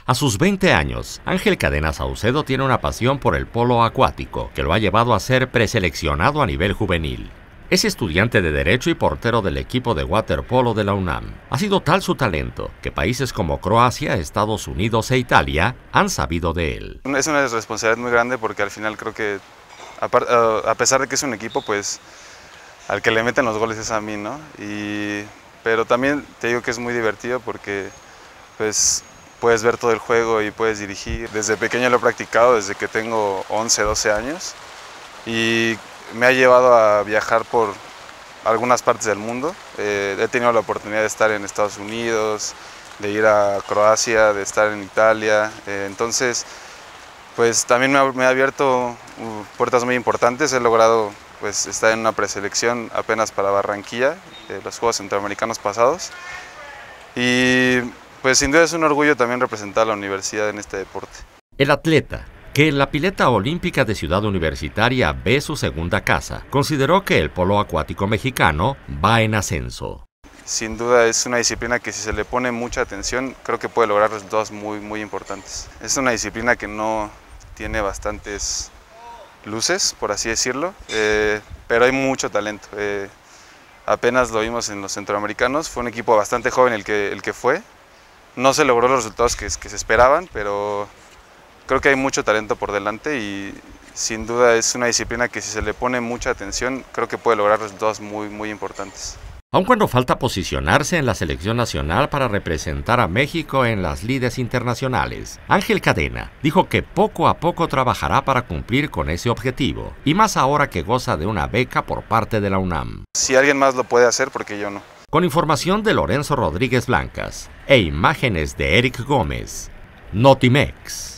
A sus 20 años, Ángel Cadena Saucedo tiene una pasión por el polo acuático, que lo ha llevado a ser preseleccionado a nivel juvenil. Es estudiante de Derecho y portero del equipo de waterpolo de la UNAM. Ha sido tal su talento que países como Croacia, Estados Unidos e Italia han sabido de él. Es una responsabilidad muy grande porque al final creo que, a pesar de que es un equipo, pues al que le meten los goles es a mí, ¿no? Pero también te digo que es muy divertido porque pues puedes ver todo el juego y puedes dirigir. Desde pequeño lo he practicado, desde que tengo 11, 12 años y me ha llevado a viajar por algunas partes del mundo. He tenido la oportunidad de estar en Estados Unidos, de ir a Croacia, de estar en Italia. Entonces, pues también me ha abierto puertas muy importantes. He logrado pues estar en una preselección apenas para Barranquilla, los Juegos Centroamericanos pasados. Y pues sin duda es un orgullo también representar a la universidad en este deporte. El atleta, que en la pileta olímpica de Ciudad Universitaria ve su segunda casa, consideró que el polo acuático mexicano va en ascenso. Sin duda es una disciplina que si se le pone mucha atención, creo que puede lograr resultados muy importantes. Es una disciplina que no tiene bastantes luces, por así decirlo, pero hay mucho talento. Apenas lo vimos en los centroamericanos, fue un equipo bastante joven el que fue. No se logró los resultados que se esperaban, pero creo que hay mucho talento por delante y sin duda es una disciplina que si se le pone mucha atención, creo que puede lograr resultados muy importantes. Aun cuando falta posicionarse en la selección nacional para representar a México en las lides internacionales, Ángel Cadena dijo que poco a poco trabajará para cumplir con ese objetivo, y más ahora que goza de una beca por parte de la UNAM. Si alguien más lo puede hacer, ¿por qué yo no? Con información de Lorenzo Rodríguez Blancas e imágenes de Eric Gómez, Notimex.